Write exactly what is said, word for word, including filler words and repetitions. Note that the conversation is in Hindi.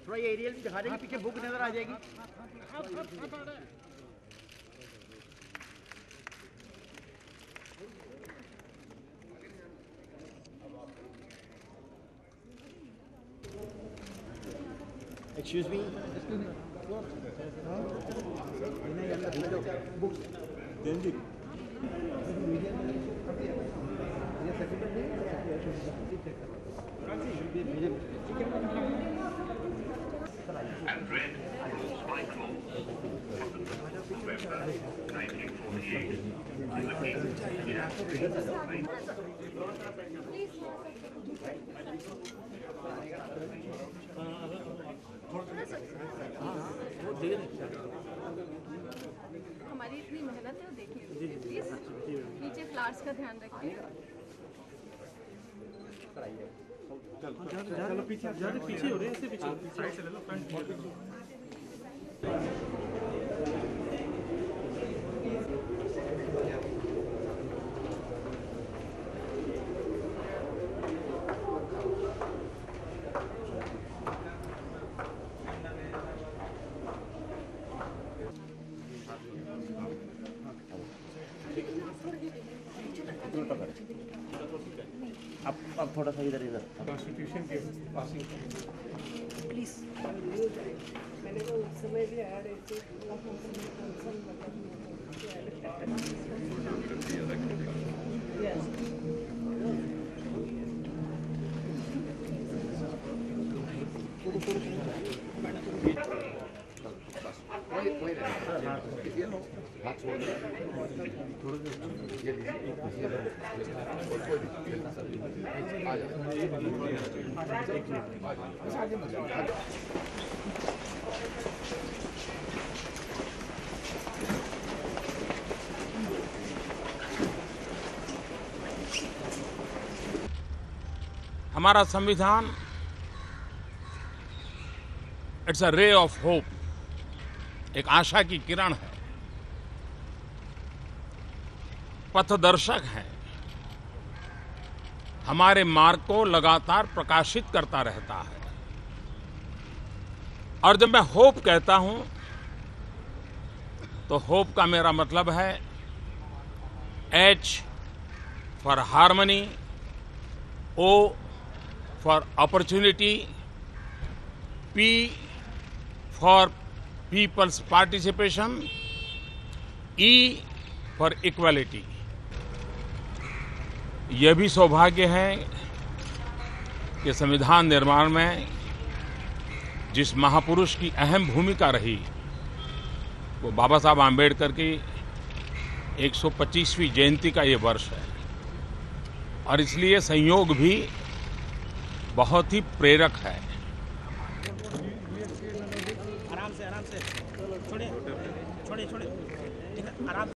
थोड़ा ये एरियल भी दिखा देंगे, पीछे बुक नजर आ जाएगी। Excuse me. And red for Spike Law from the fourth of November nineteen forty-eight. हमारी इतनी मेहनत है, देखिए प्लीज नीचे फ्लावर्स का ध्यान रखिए। चलो पीछे ज़्यादा पीछे हो रहे हैं, ऐसे पीछे साइड से ले लो, फ्रंट ले लो। अब अब थोड़ा सा इधर इधर कॉन्स्टिट्यूशन के पासिंग प्लीज मैंने तो उस समय भी आया रही थी। हमारा संविधान it's a ray of hope, एक आशा की किरण है, पथदर्शक है, हमारे मार्ग को लगातार प्रकाशित करता रहता है। और जब मैं होप कहता हूं तो होप का मेरा मतलब है H for harmony, O for opportunity, P for people's participation, E for equality. यह भी सौभाग्य है कि संविधान निर्माण में जिस महापुरुष की अहम भूमिका रही वो बाबा साहब आम्बेडकर की एक सौ पच्चीसवीं जयंती का ये वर्ष है और इसलिए संयोग भी बहुत ही प्रेरक है। आराम से आराम से छोड़े छोड़े छोड़े आराम